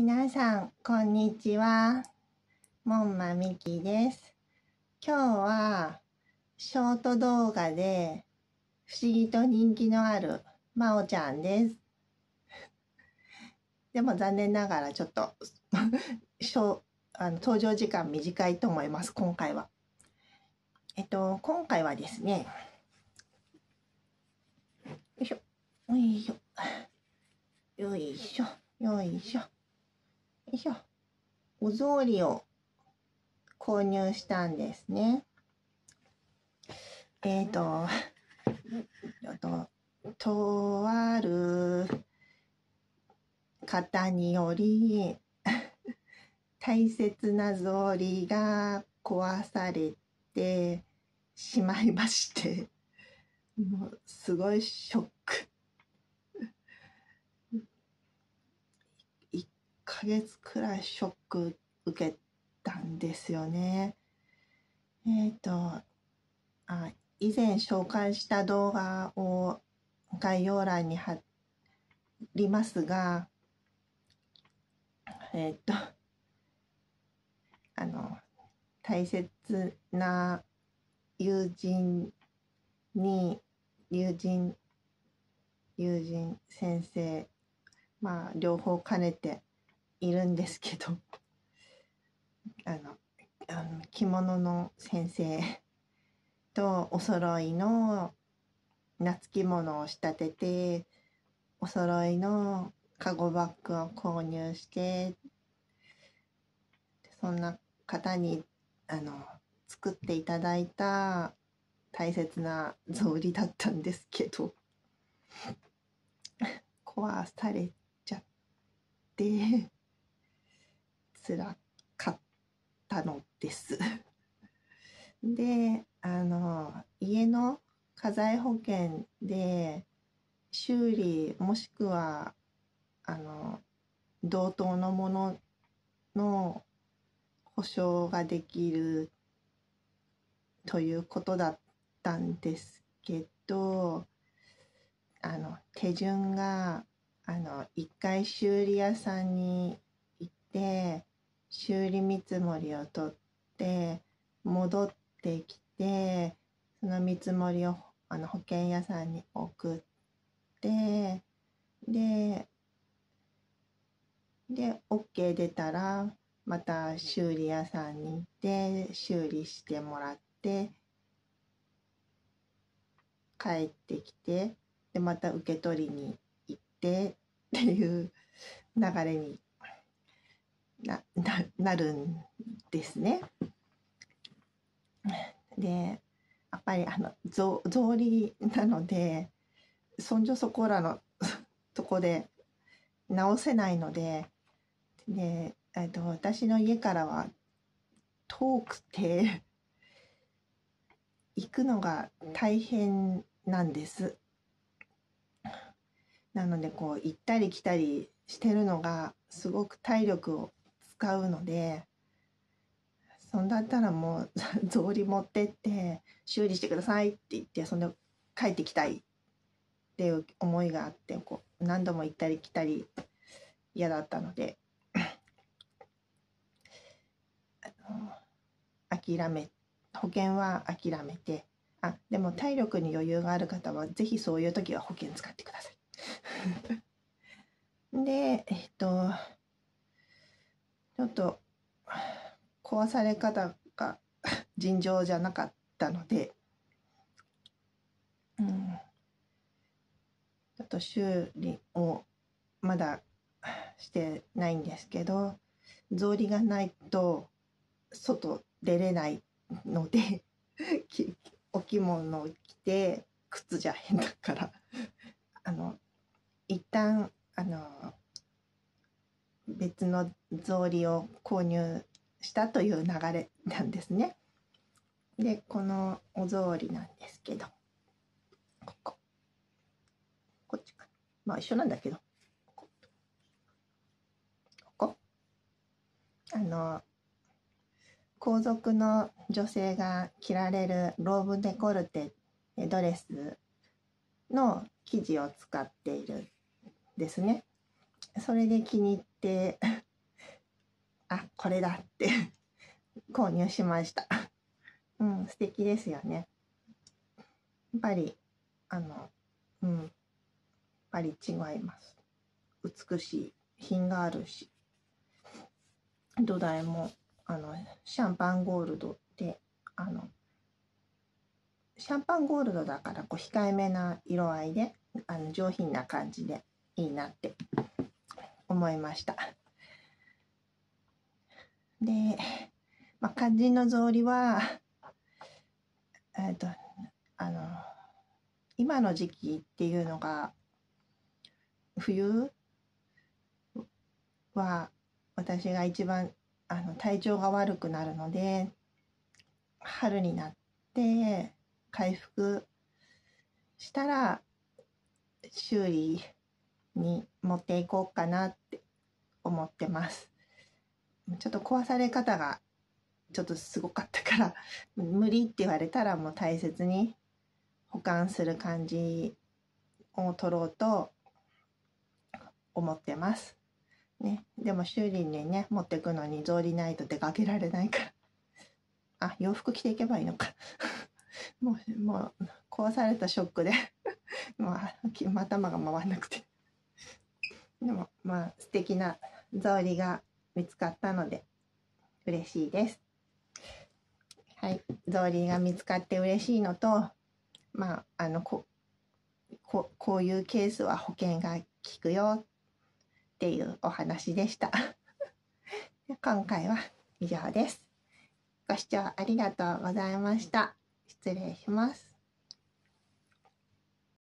皆さん、こんにちは。もんまみきです。今日は、ショート動画で不思議と人気のあるまおちゃんです。でも残念ながらちょっと登場時間短いと思います、今回は。今回はですね、よいしょ、よいしょ、よいしょ、よいしょ、よいしょ、お草履を購入したんですね。とある方により大切な草履が壊されてしまいまして、もうすごいショック。1ヶ月くらいショック受けたんですよね。以前紹介した動画を概要欄に貼りますが、大切な友人先生、両方兼ねているんですけど、着物の先生とお揃いの夏着物を仕立てて、お揃いのカゴバッグを購入して、そんな方に作っていただいた大切な草履だったんですけど、壊されちゃって辛かったのです。で、家の家財保険で修理もしくは同等のものの保証ができるということだったんですけど、手順が一回修理屋さんに行って修理見積もりを取って戻ってきて、その見積もりを保険屋さんに送って、で OK 出たらまた修理屋さんに行って修理してもらって帰ってきて、でまた受け取りに行ってっていう流れになるんですね。でやっぱり草履なのでそんじょそこらのとこで直せないので、私の家からは遠くて行くのが大変なんです。なので行ったり来たりしてるのがすごく体力を使うので、そんだったらもう草履持ってって修理してくださいって言って、そんで帰ってきたいっていう思いがあって、何度も行ったり来たり嫌だったので保険は諦めて、でも体力に余裕がある方はぜひそういう時は保険使ってください。でちょっと壊され方が尋常じゃなかったので、ちょっと修理をまだしてないんですけど、草履がないと外出れないのでお着物を着て靴じゃ変だから一旦別の草履を購入したという流れなんですね。でこのお草履なんですけど、こっちかな、一緒なんだけど、皇族の女性が着られるローブデコルテドレスの生地を使っているんですね。それで気に入ってあ、これだって購入しました。素敵ですよね。やっぱりやっぱり違います。美しい、品があるし、土台もシャンパンゴールドでシャンパンゴールドだから控えめな色合いで上品な感じでいいなって思いました。で、肝心の草履は今の時期っていうのが冬は私が一番体調が悪くなるので、春になって回復したら修理に持っていこうかなって思ってます。ちょっと壊され方がちょっとすごかったから無理って言われたらもう大切に保管する感じを取ろうと思ってますね。でも修理にね持ってくのに草履ないと出かけられないから洋服着ていけばいいのかもう壊されたショックでもう頭が回んなくて、でも素敵な草履が見つかったので嬉しいです。はい、草履が見つかって嬉しいのと、こういうケースは保険が効くよっていうお話でした今回は以上です。ご視聴ありがとうございました。失礼します。